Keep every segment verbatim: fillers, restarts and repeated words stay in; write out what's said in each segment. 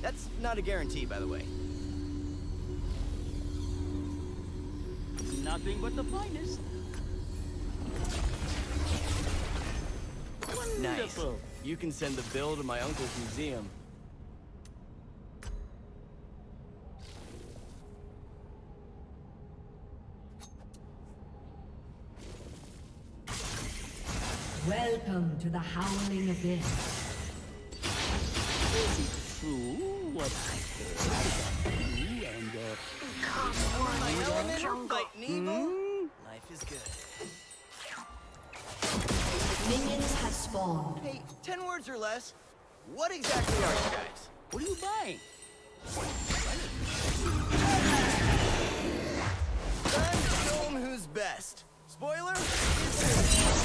That's not a guarantee, by the way. Nothing but the finest. Wonderful. Nice. You can send the bill to my uncle's museum. Welcome to the Howling Abyss. Is it true what I heard about you and uh Come on, My element, jungle. fighting evil. hmm? Life is good. Minions have spawned. Hey, ten words or less. What exactly are you guys? What are you buying? Time to show 'em who's best. Spoiler? It's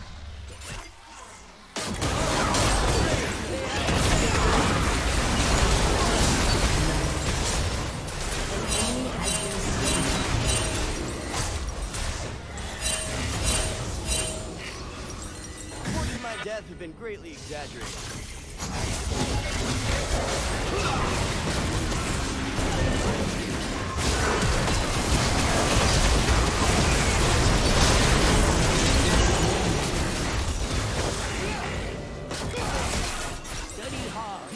reports of my death have been greatly exaggerated. Study hard.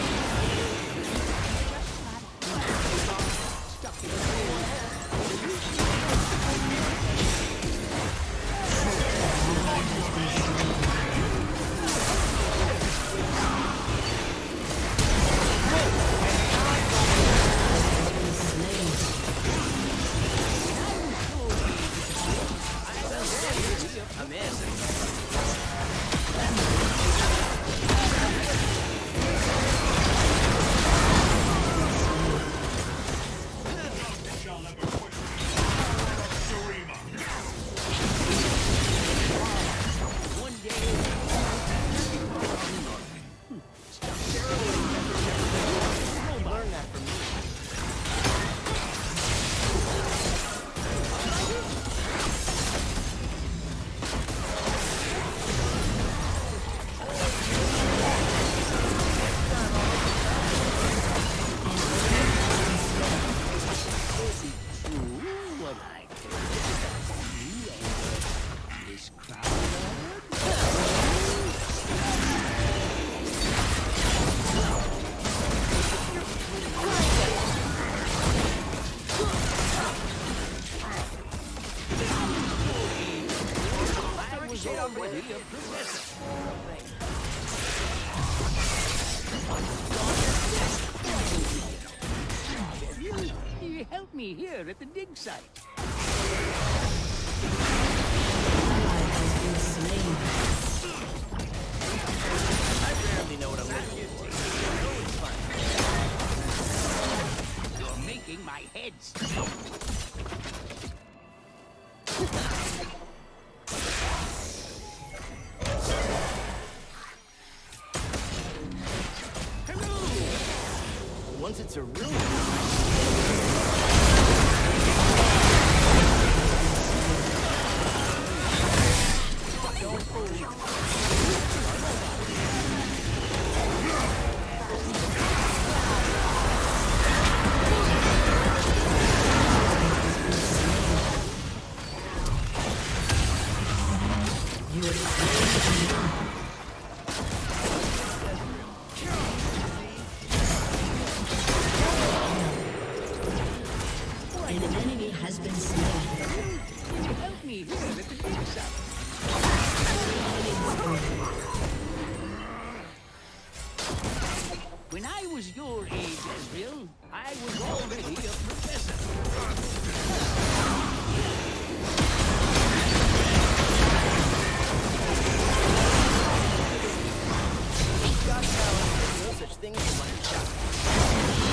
Stuck in the hole. I'm in. One day. Learn that from me. Is it true what I heard about you and uh, this crowd? I was already a professor. You, you helped me here at the dig site. I rarely know what I'm looking for. I know it's fun. You're making my head spin. Once it's a real An enemy has been slain. You helped me here at the dig site. When I was your age, Ezreal, I was already a professor. got talent, there's no such thing as a lucky shot.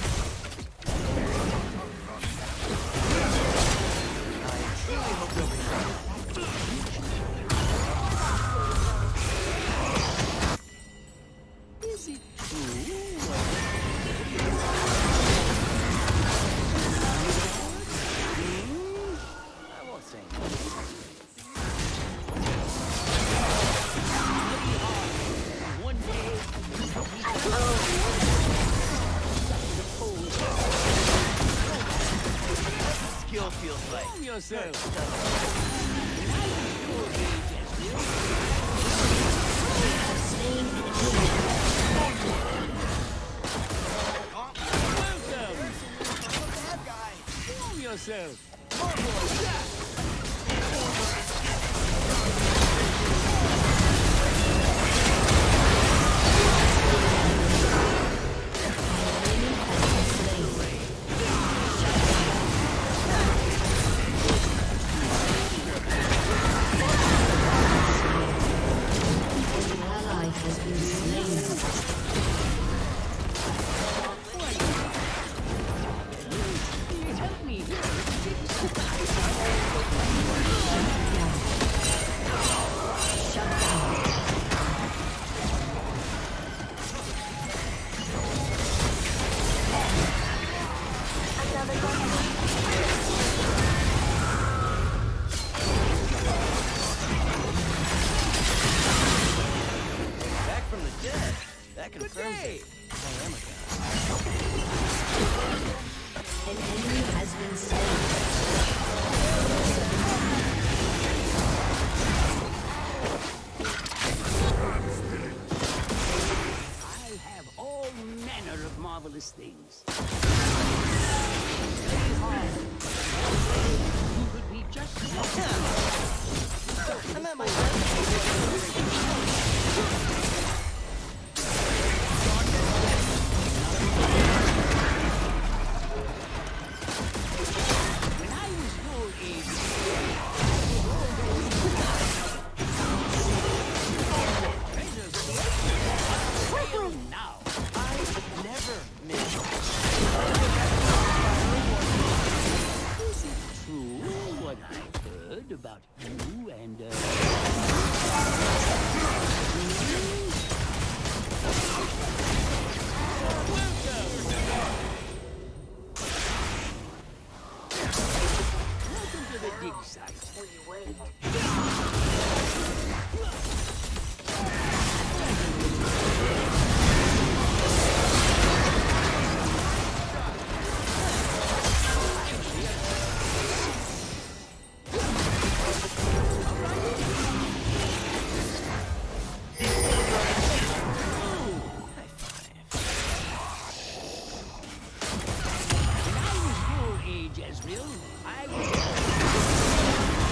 I truly hope nobody yourself. Now your age has built. Welcome. Bad guy. Warm yourself. Help me. Back from the dead. That Good confirms day. it. I am a god. An enemy has been slain. I have all manner of marvelous things. You could be just I'm at my best. when I was your age. Treasures now. I never miss. Is it true what I've heard about you and uh welcome to the dig site. When I was your age, Ezreal, I was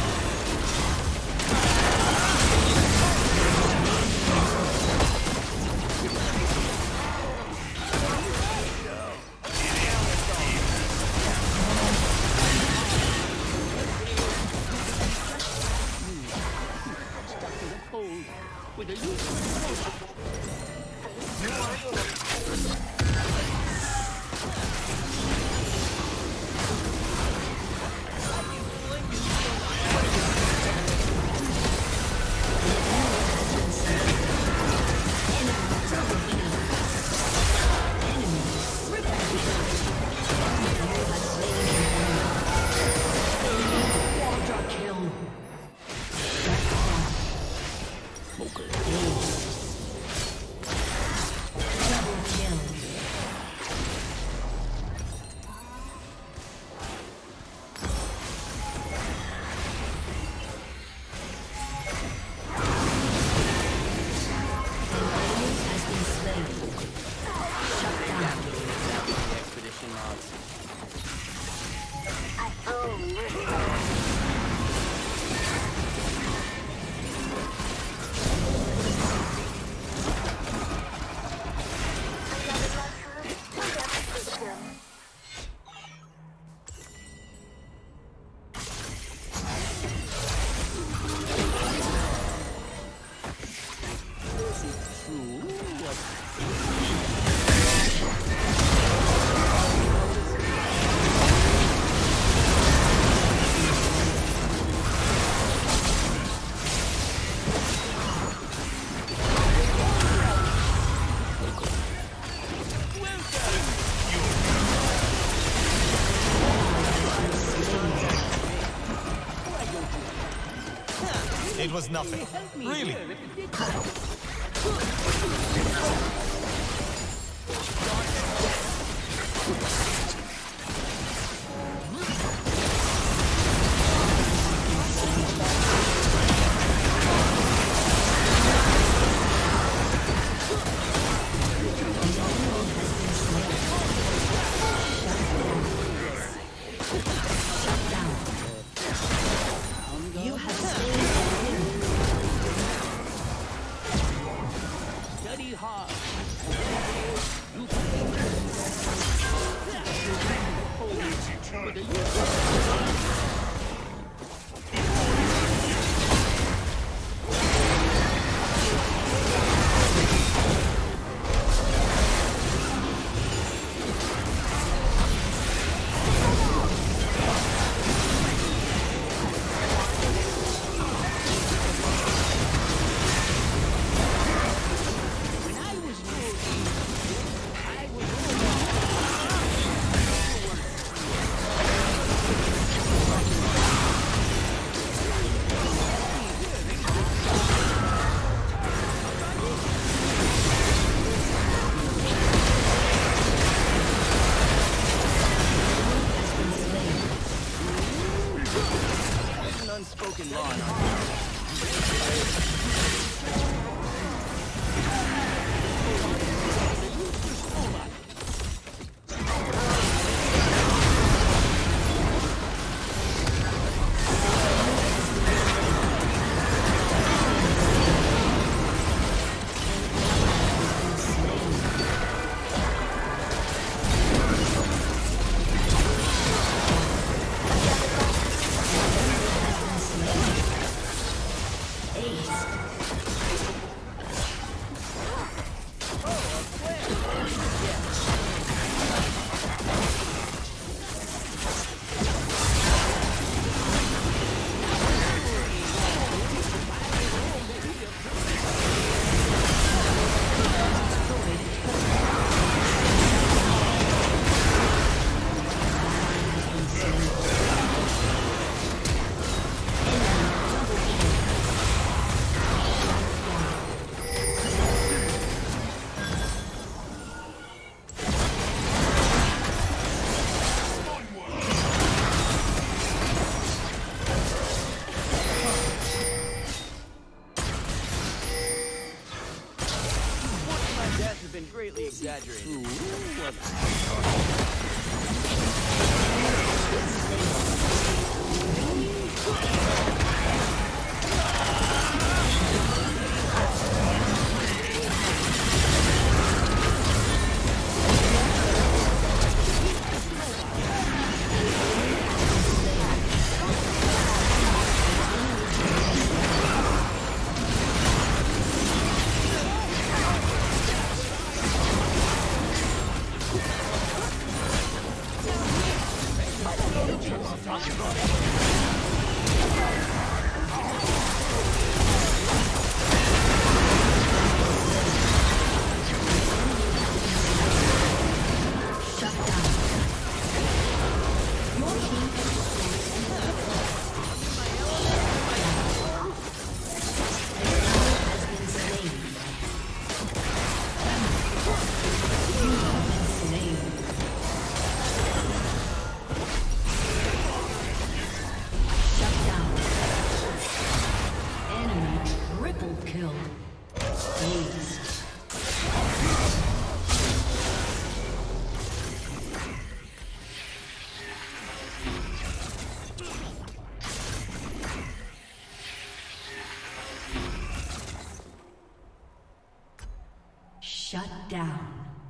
stuck in a cold with a loose Quadra kill. Double kill. Has been slain. Shut down. The expedition logs. Is it true what It was nothing. help me Really? here at the dig site? Unspoken law in our have been greatly exaggerated. Shut down.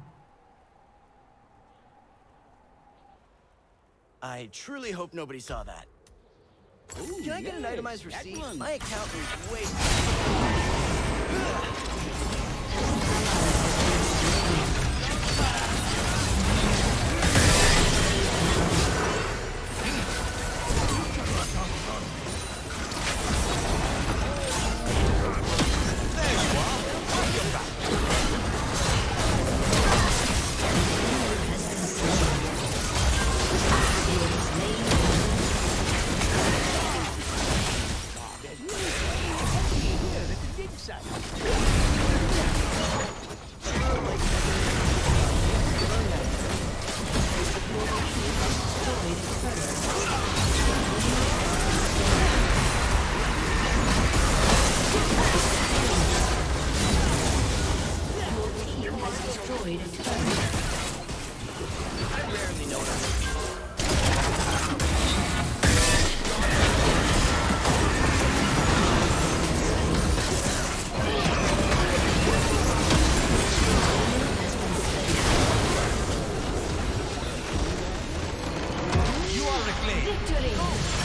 I truly hope nobody saw that. Ooh, Can I get an yes, itemized that receipt? one. My account is way... Here, at the dig site. Exactly. Victory!